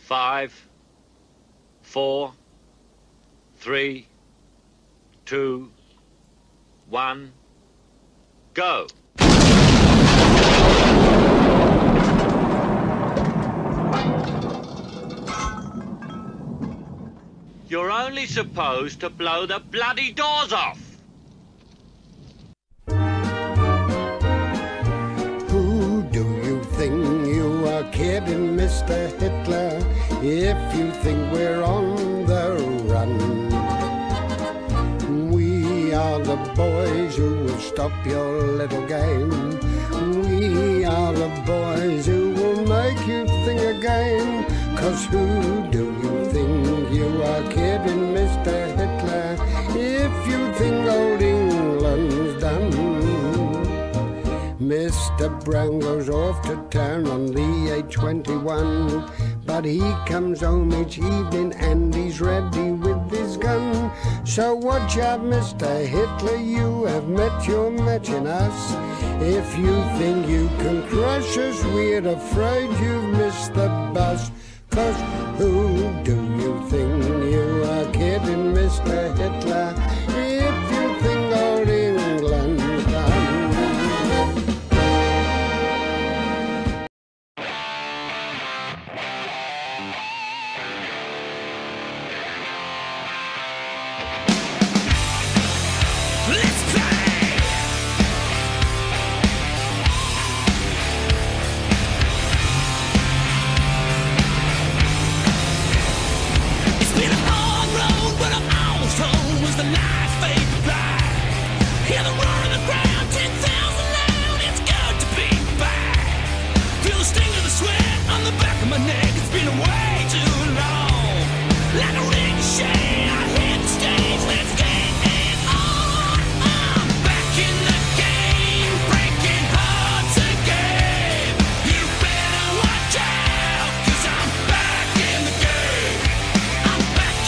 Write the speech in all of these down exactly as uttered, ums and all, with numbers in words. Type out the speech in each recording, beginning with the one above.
Five, four, three, two, one, go. You're only supposed to blow the bloody doors off. Who do you think you are kidding, Mister Hitler, if you think we're on the run? We are the boys who will stop your little game. We are the boys who will make you think again. 'Cause who do you think you are kidding, Mister Hitler, if you think old England's done? Mister Brown goes off to town on the A twenty-one, but he comes home each evening and he's ready with his gun. So watch out, Mister Hitler, you have met your match in us. If you think you can crush us, we're afraid you've missed the bus. 'Cause who do you think you are kidding, Mister Hitler, if you think old England's done? Let's play! It's been a hard road, but I'm almost home. Was the life fade by? Hear the roar of the ground, ten thousand loud. It's good to be back. Feel the sting of the sweat on the back of my neck. It's been way too long. Like a ricochet, I hit the stage. Let's get it on. I'm back in the game, breaking hearts again. You better watch out, 'cause I'm back in the game. I'm back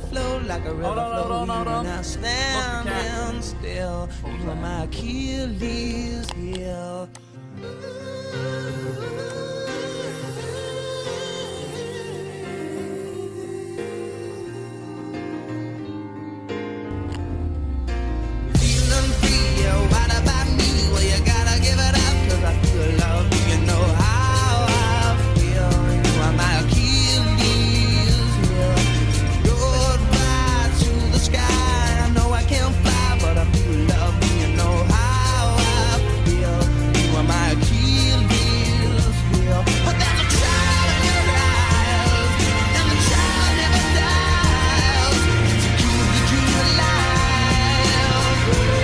flow like a river Hold on, hold flow. on, hold Even on. now standing still. You are my Achilles heel. Feeling free, yeah, what about me? Well, you gotta give it up, 'cause I feel love. You know how I feel. You are my Achilles heel. Road wide to the sky. I know I can't fly, but I feel love. You know how I feel. You are my Achilles heel. But there's a child in your eyes, and the child never dies. To keep the dream alive.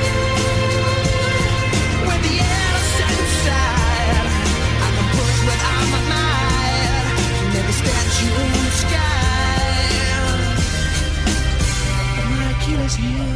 When the air is set aside, I can push without my mind. Never statue in the sky. My Achilles heel.